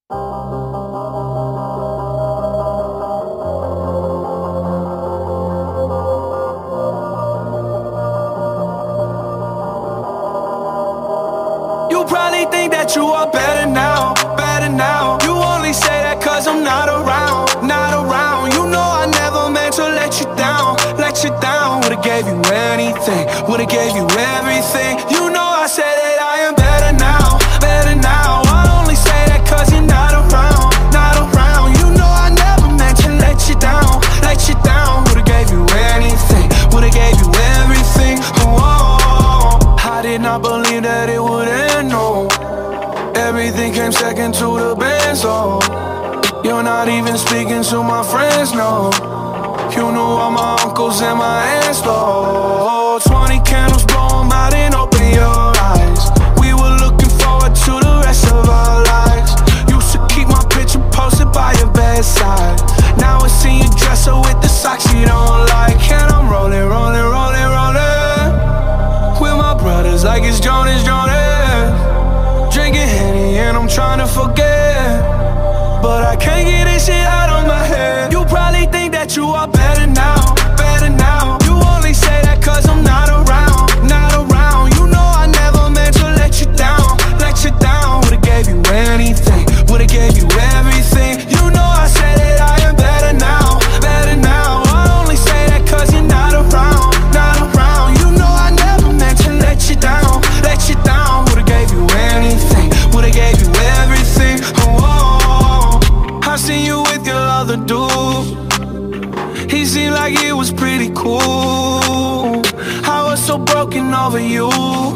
You probably think that you are better now, better now. You only say that cause I'm not around, not around. You know I never meant to let you down, let you down. Would've gave you anything, would've gave you everything. You know I said that I am better now, better now. I only say that cause you're not around, not around. You know I never meant to let you down, let you down. Would've gave you anything, would've gave you everything. Oh, I did not believe that it would end, no. Everything came second to the band, so you're not even speaking to my friends, no. You knew all my uncles and my aunts, though. 20 candles, blow 'em out and open your eyes. We were looking forward to the rest of our lives. Used to keep my picture posted by your bedside. Now I see you dresser with the socks you don't like. And I'm rolling, rolling, rolling, rolling with my brothers like it's Jonas, Jonas. Drinking Henny and I'm trying to forget, but I can't get this shit out of my head. You probably think that you are better now, better now. You only say that cause I'm not around, not around. You know I never meant to let you down, let you down. Would've gave you anything, would've gave you everything. You know I said that I am better now, better now. I only say that cause you're not around, not around. You know I never meant to let you down, let you down. Would've gave you anything, would've gave you everything. Oh, I seen you with your other dude. He seemed like it was pretty cool. I was so broken over you.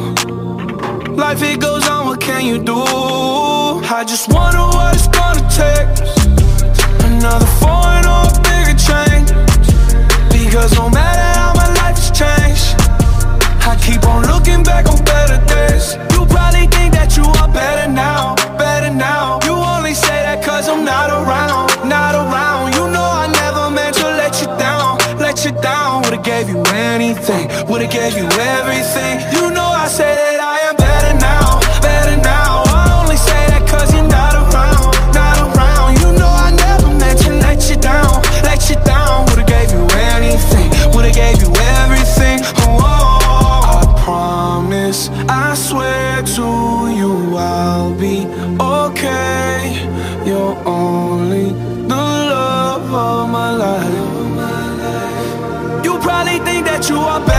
Life it goes on, what can you do? I just wonder what it's gonna take. Another foreign or a bigger change. Because no matter how my life has changed, I keep on looking back on better days. You probably think that you are better now, better now. You only say that cause I'm not around, not around. You know I never meant to let you down, let you down. Would've gave you anything, would've gave you everything. You know I say that I am better now, better now. I only say that cause you're not around, not around. You know I never meant to let you down, let you down. Would've gave you anything, would've gave you everything. Oh, I promise, I swear to you I'll be okay. You're only the love of my life. You probably think that you are better